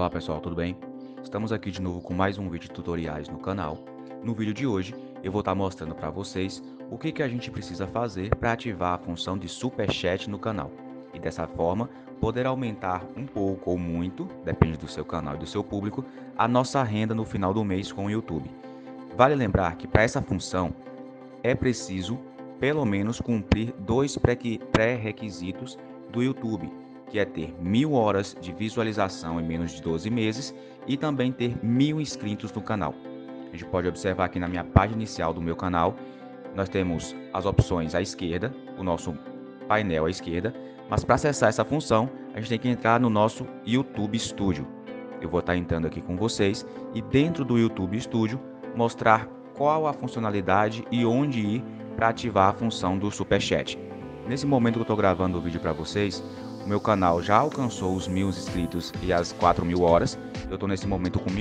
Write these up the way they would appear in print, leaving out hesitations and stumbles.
Olá pessoal, tudo bem? Estamos aqui de novo com mais um vídeo de tutoriais no canal. No vídeo de hoje eu vou estar mostrando para vocês o que a gente precisa fazer para ativar a função de Super Chat no canal e dessa forma poder aumentar um pouco ou muito, depende do seu canal e do seu público, a nossa renda no final do mês com o YouTube. Vale lembrar que para essa função é preciso pelo menos cumprir dois pré-requisitos do YouTube, que é ter 1000 horas de visualização em menos de 12 meses e também ter 1000 inscritos no canal. A gente pode observar aqui na minha página inicial do meu canal, nós temos as opções à esquerda, o nosso painel à esquerda, mas para acessar essa função, a gente tem que entrar no nosso YouTube Studio. Eu vou estar entrando aqui com vocês e dentro do YouTube Studio mostrar qual a funcionalidade e onde ir para ativar a função do Super Chat. Nesse momento que eu estou gravando o vídeo para vocês, o meu canal já alcançou os 1000 inscritos e as 4000 horas. Eu estou nesse momento com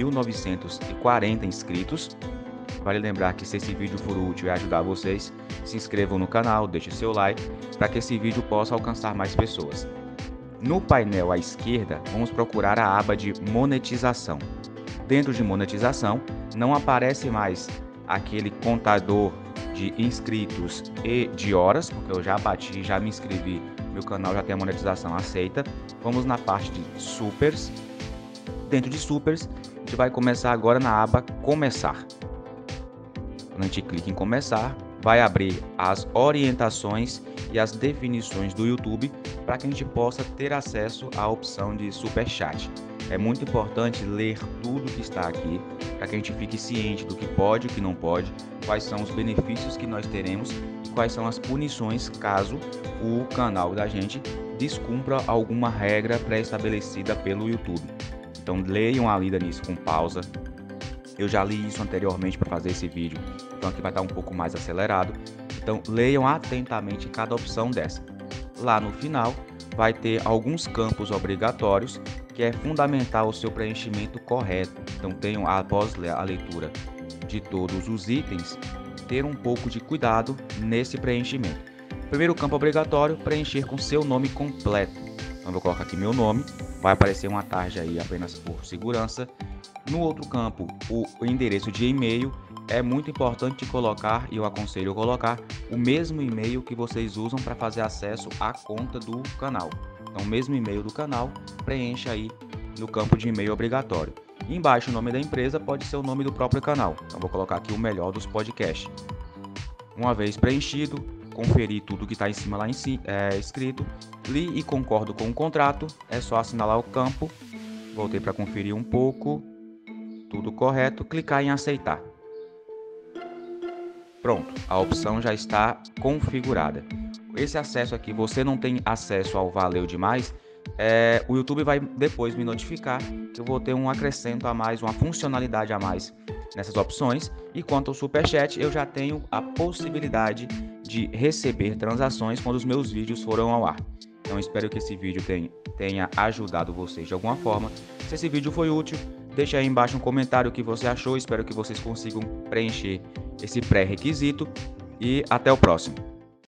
1940 inscritos. Vale lembrar que se esse vídeo for útil e ajudar vocês, se inscrevam no canal, deixe seu like para que esse vídeo possa alcançar mais pessoas. No painel à esquerda, vamos procurar a aba de monetização. Dentro de monetização, não aparece mais aquele contador de inscritos e de horas, porque eu já bati, já me inscrevi, meu canal já tem a monetização aceita. Vamos na parte de supers. Dentro de supers, a gente vai começar agora na aba começar. Quando a gente clica em começar, vai abrir as orientações e as definições do YouTube para que a gente possa ter acesso à opção de Super Chat. É muito importante ler tudo que está aqui para que a gente fique ciente do que pode e o que não pode, quais são os benefícios que nós teremos e quais são as punições caso o canal da gente descumpra alguma regra pré-estabelecida pelo YouTube. Então leiam uma lida nisso com pausa. Eu já li isso anteriormente para fazer esse vídeo, então aqui vai estar um pouco mais acelerado. Então leiam atentamente cada opção dessa. Lá no final vai ter alguns campos obrigatórios que é fundamental o seu preenchimento correto. Então tenham, após a leitura de todos os itens, ter um pouco de cuidado nesse preenchimento. Primeiro campo obrigatório, preencher com seu nome completo. Então vou colocar aqui meu nome, vai aparecer uma tarja aí apenas por segurança. No outro campo, o endereço de e-mail. É muito importante colocar, e eu aconselho colocar, o mesmo e-mail que vocês usam para fazer acesso à conta do canal. Então, o mesmo e-mail do canal, preencha aí no campo de e-mail obrigatório. E embaixo o nome da empresa pode ser o nome do próprio canal. Então, vou colocar aqui o melhor dos podcasts. Uma vez preenchido, conferir tudo que está em cima lá escrito. Li e concordo com o contrato, é só assinalar o campo. Voltei para conferir um pouco, tudo correto, clicar em aceitar. Pronto, a opção já está configurada. Esse acesso aqui, você não tem acesso ao Valeu Demais, o YouTube vai depois me notificar que eu vou ter um acrescento a mais, uma funcionalidade a mais nessas opções. E quanto ao Super Chat, eu já tenho a possibilidade de receber transações quando os meus vídeos foram ao ar. Então espero que esse vídeo tenha ajudado vocês de alguma forma. Se esse vídeo foi útil, deixa aí embaixo um comentário o que você achou. Espero que vocês consigam preencher esse pré-requisito e até o próximo.